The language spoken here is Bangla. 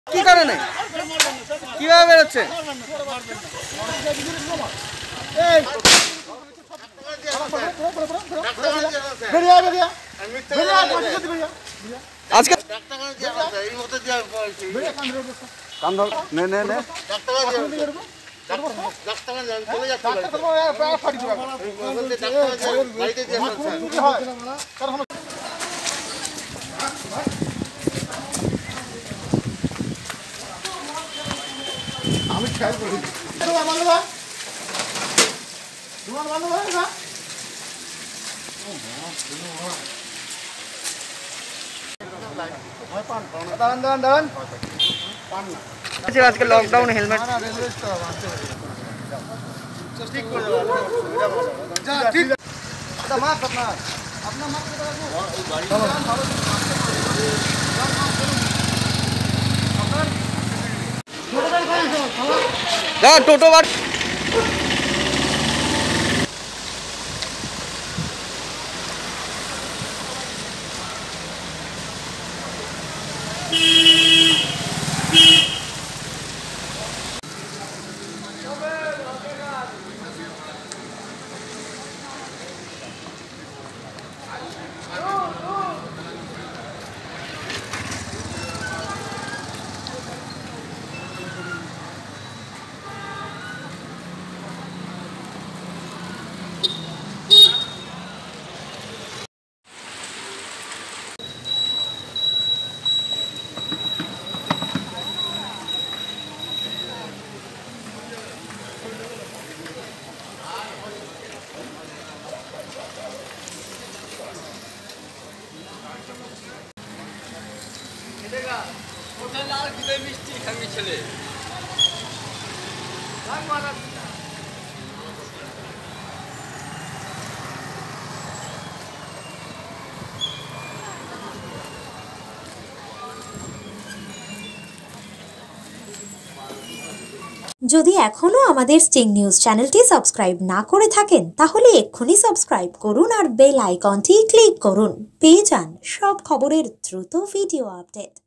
কি কারণে কিভাবে বেরোচ্ছে? আজকে আমি খেয়াল করি আজকে লকডাউন হেলমেট টোটো বার মিষ্টি খাবি ছেলে যদি এখনো আমাদের স্টিং নিউজ চ্যানেলটি সাবস্ক্রাইব না করে থাকেন তাহলে এক্ষুনি সাবস্ক্রাইব করুন আর বেল আইকনটি ক্লিক করুন। পেয়ে যান সব খবরের দ্রুত ভিডিও আপডেট।